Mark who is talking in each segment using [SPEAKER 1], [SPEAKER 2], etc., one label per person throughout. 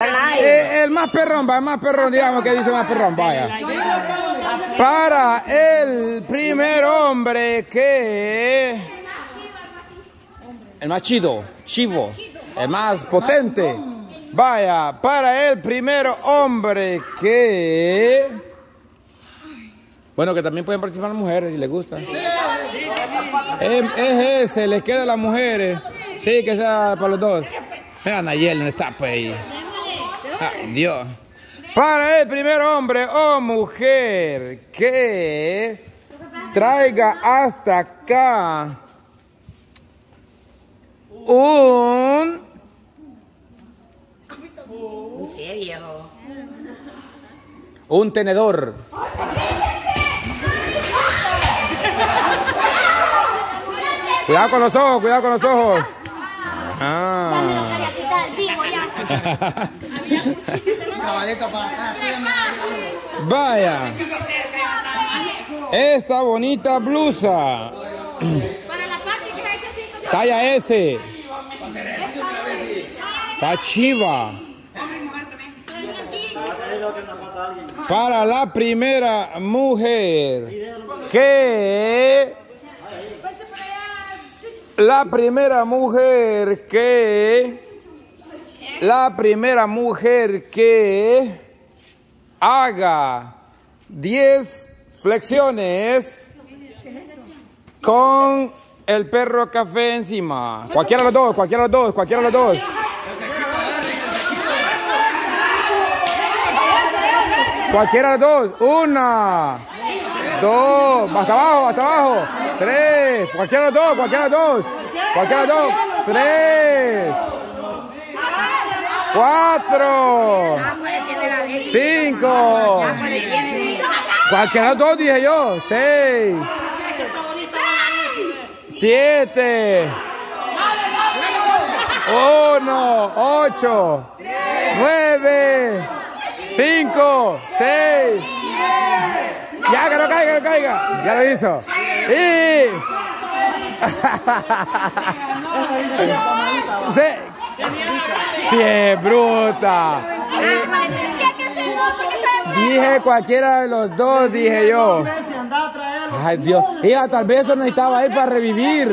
[SPEAKER 1] El más perrón, va, el más perrón, digamos que dice más perrón, vaya. Para el primer hombre que... El más chido, chivo, el más potente. Vaya, para el primer hombre que... Bueno, que también pueden participar las mujeres si les gusta. Es ese, les queda a las mujeres. Sí, que sea para los dos. Mira, Nayel, no está pues ahí. Ay, Dios. Para el primer hombre o mujer que traiga hasta acá un tenedor. Cuidado con los ojos, cuidado con los ojos. Vaya. Esta bonita blusa. Talla S. Está chiva. Para la primera mujer que... La primera mujer que haga 10 flexiones con el perro café encima. Cualquiera de los dos, cualquiera de los dos, cualquiera de los dos. Cualquiera de los dos. 1, 2, hasta abajo, hasta abajo. 3, cualquiera de los dos, cualquiera de los dos. Cualquiera de los dos. 3, 4, 5. Cualquiera de los dos dije yo. 6, 7, 1, 8, 9, 5, 6. Ya que no caiga, no caiga. Ya lo hizo. Y... Sí, es bruta. Dije cualquiera de los dos, dije yo. Ay, Dios. Hija, tal vez eso necesitaba ir para revivir.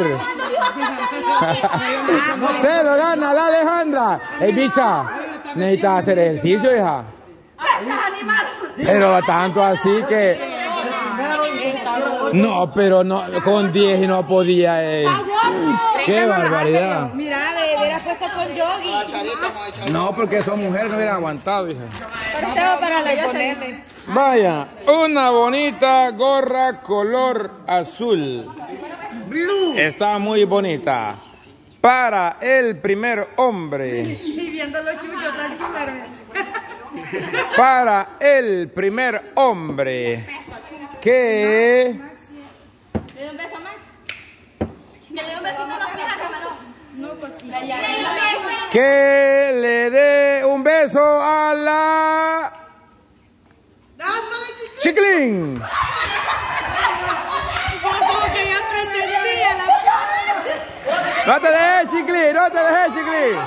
[SPEAKER 1] Se lo gana la Alejandra. Ey, bicha, necesitas hacer ejercicio, hija. Pero tanto así que... No, pero no, con 10 y no podía. Qué barbaridad.
[SPEAKER 2] Mira, hubiera puesto con jogging.
[SPEAKER 1] No, porque son mujeres, no hubieran aguantado, hija.
[SPEAKER 2] Para la
[SPEAKER 1] Vaya, una bonita gorra color azul. Está muy bonita. Para el primer hombre.
[SPEAKER 2] Y viendo los chuchos tan chulos.
[SPEAKER 1] Para el primer hombre que...
[SPEAKER 3] ¿Le doy un beso a Max? ¿Que le doy un besito a los pies a Camarón? No, pues sí.
[SPEAKER 1] Que le dé un beso a la... Chiclín. No te dejes, Chiclín, no te dejes, Chiclín.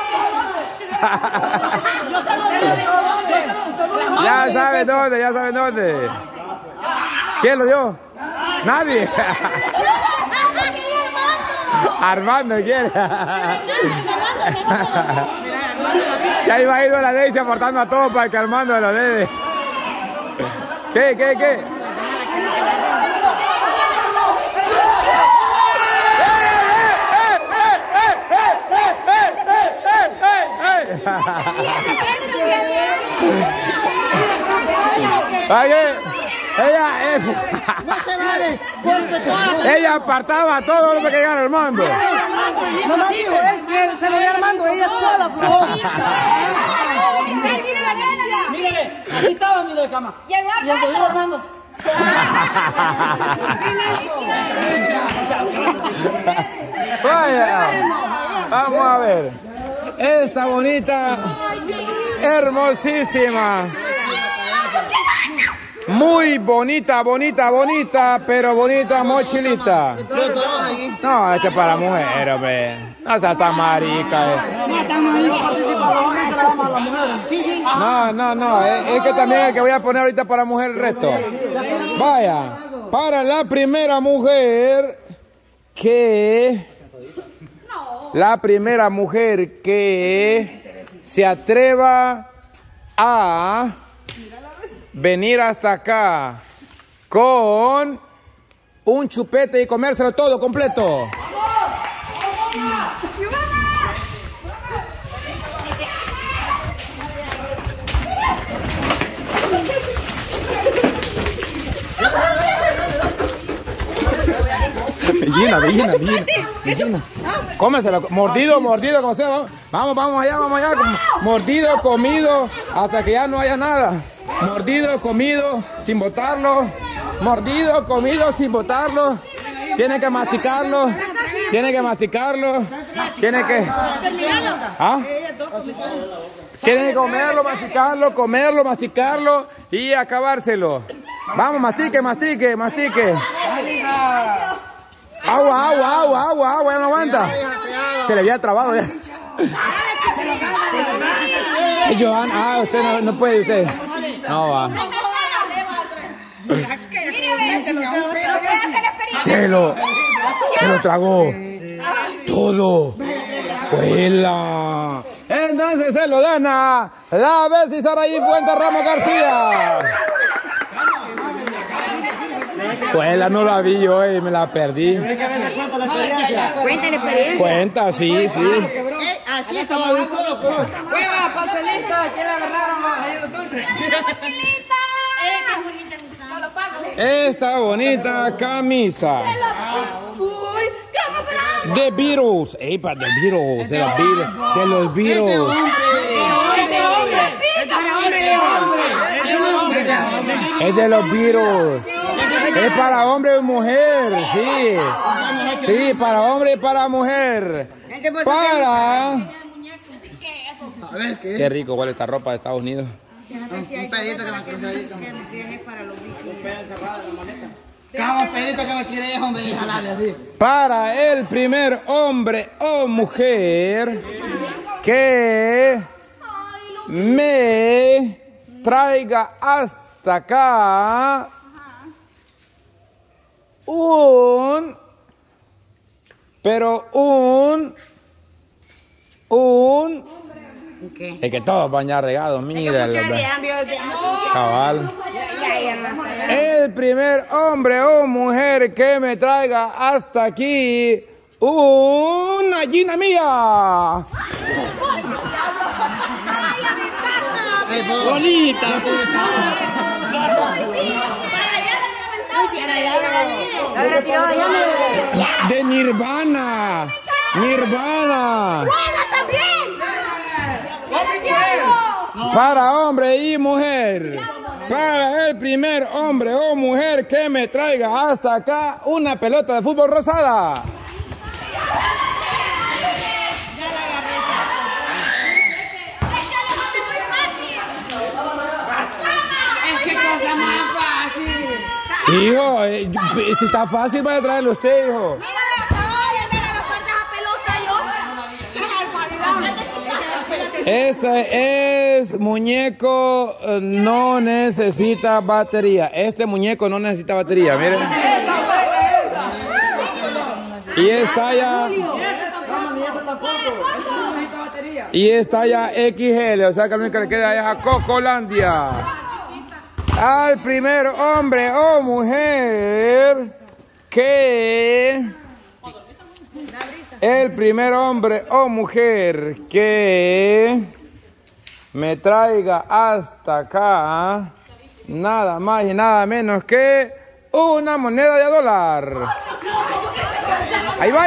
[SPEAKER 1] Ya saben dónde, ya saben dónde. ¿Quién lo dio? Nadie. Armando quiere. Ya iba a ir a la Daisy aportando a todos para que Armando lo dé. ¿Qué? Ella
[SPEAKER 2] no se vale, porque todas...
[SPEAKER 1] Ella apartaba a todo lo que llegara Armando.
[SPEAKER 2] Nomás dijo él que se lo dio Armando, ella sola fue.
[SPEAKER 4] Mírale, así estaba, mira de cama. Y el de Armando.
[SPEAKER 1] Vaya, vamos a ver. Esta bonita, hermosísima. Muy bonita, pero bonita mochilita. No, este es para mujeres, hombre. No sea tan marica. No, es que también el que voy a poner ahorita para mujer el resto. Vaya, para la primera mujer que... La primera mujer que se atreva a venir hasta acá con un chupete y comérselo todo completo. Bellina. Cómeselo, mordido, como sea. Vamos allá. Mordido, comido, hasta que ya no haya nada. Mordido, comido, sin botarlo. Mordido, comido, sin botarlo. Tiene que masticarlo. Tiene que comerlo, masticarlo y acabárselo. Vamos, mastique. Agua, ya no aguanta. Se le había trabado ya. Johan, usted no puede, usted. No va. Se lo tragó. Todo. ¡Huela! Entonces se lo dan a la Bessie Saraí Fuentes Ramos García. Pues no la vi yo y me la perdí.
[SPEAKER 2] Cuenta la experiencia.
[SPEAKER 1] Cuenta, sí.
[SPEAKER 2] Así estamos todos.
[SPEAKER 4] Hueva, pastelita, que le agarraron ahí los dulces.
[SPEAKER 1] Esta bonita camisa. The Beatles. Epa, de los Beatles. Es de los Beatles. Es para hombre y mujer, sí. Sí, para hombre y para mujer. Qué rico huele esta ropa de Estados Unidos.
[SPEAKER 2] Un pedito que me quiere
[SPEAKER 1] Para el primer hombre o mujer que me traiga hasta acá un es que todos van ya regados, mira. Cabal. El primer hombre o mujer que me traiga hasta aquí una gallina mía. Bonita. De Nirvana. Para hombre y mujer. Para el primer hombre o mujer que me traiga hasta acá una pelota de fútbol rosada. Hijo, si está fácil para traerlo usted, hijo. Este es muñeco, no necesita batería. Este muñeco no necesita batería, miren. Y está ya XL, o sea que lo único que le queda es a Cocolandia. Al primer hombre o mujer que... El primer hombre o mujer que me traiga hasta acá nada más y nada menos que una moneda de $1. Ahí va.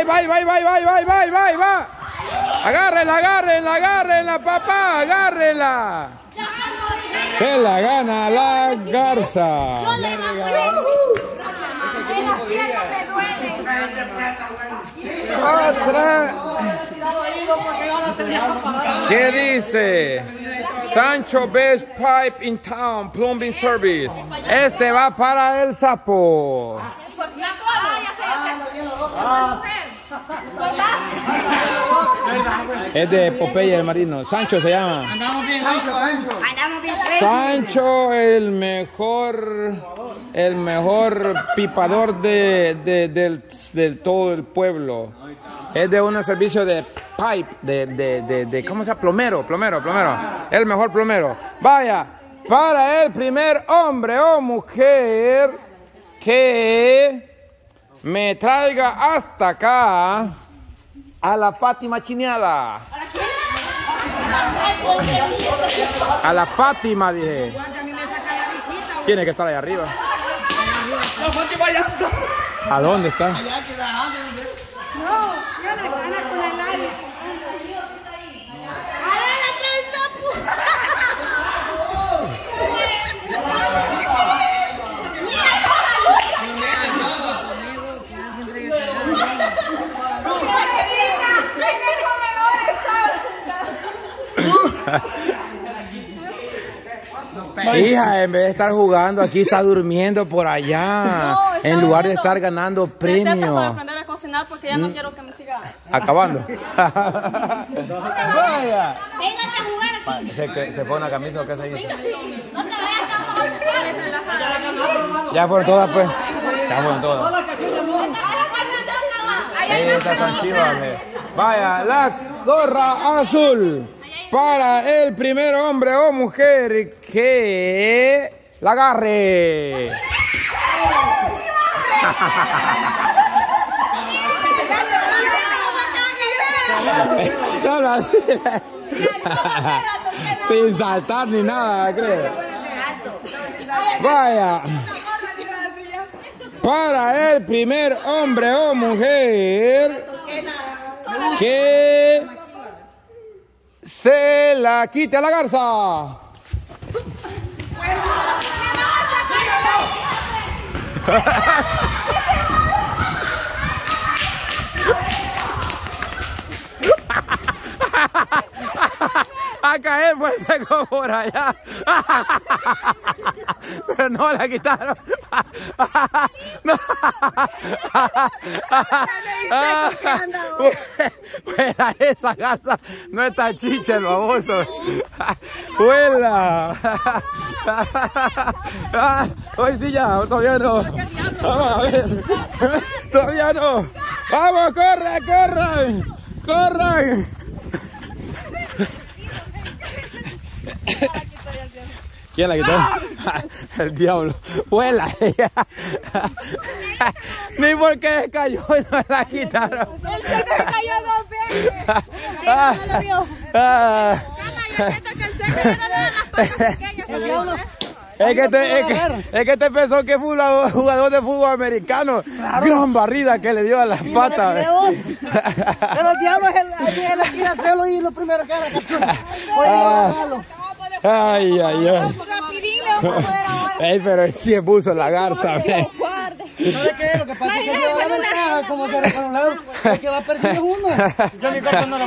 [SPEAKER 1] Agárrenla, papá, agárrenla. Se la gana la garza. Otra. ¿Qué dice? Sancho Best Pipe in Town Plumbing Service. Este va para el sapo. Es de Popeye el marino. Sancho se llama.
[SPEAKER 2] Andamos bien, Sancho. Andamos bien.
[SPEAKER 1] Sancho, el mejor pipador del todo el pueblo. Es de un servicio de pipe, ¿cómo se llama? Plomero. El mejor plomero. Vaya, para el primer hombre o mujer que me traiga hasta acá a la Fátima chineada. A la Fátima, dije. Tiene que estar ahí arriba.
[SPEAKER 4] La Fátima ya está.
[SPEAKER 1] ¿A dónde está?
[SPEAKER 3] No, yo no gana con el nadie. ¡Ahora la trenza!
[SPEAKER 1] Hija, en vez de estar jugando aquí, está durmiendo por allá.
[SPEAKER 3] No,
[SPEAKER 1] en lugar de estar ganando premios.
[SPEAKER 3] Voy a aprender a cocinar porque ya no quiero que me siga
[SPEAKER 1] Acabando. Vaya.
[SPEAKER 3] Véngase a jugar aquí.
[SPEAKER 1] ¿Se pone una camisa o qué se dice?
[SPEAKER 3] No te vayas a jugar.
[SPEAKER 1] Ya fueron todas, pues. Ya fueron todas. Ahí está tan chiva, vaya, la gorra azul. Para el primer hombre o mujer que la agarre. Solo así. Sin saltar ni nada, creo. Vaya. Para el primer hombre o mujer que se la quite a la garza. A caer por el seco por allá. Pero no la quitaron. No. Fuera esa garza. No está chicha el baboso. Fuera. Hoy sí ya, todavía no. Vamos a ver. Todavía no. Vamos, corre, corre. Corre. ¿Quién la quitó? El diablo. Vuela. Ni porque se cayó y no la quitaron.
[SPEAKER 3] El que se cayó dos veces. No lo vio. Yo siento que el seco ya no le da las patas pequeñas.
[SPEAKER 1] Es que te pensó que fue un jugador de fútbol americano. Claro. Gran barrida que le dio a las patas.
[SPEAKER 2] Pero el diablo es el aquí al pelo y lo primero que era cachorro.
[SPEAKER 1] Ay, ay, ay.
[SPEAKER 3] Rapidín le vamos a poder ahora.
[SPEAKER 1] Ey, pero sí es buzo la garza.
[SPEAKER 2] ¿Sabe qué? Lo que pasa es que lleva la ventaja, como se para un lado, es que va perdiendo uno. Yo mi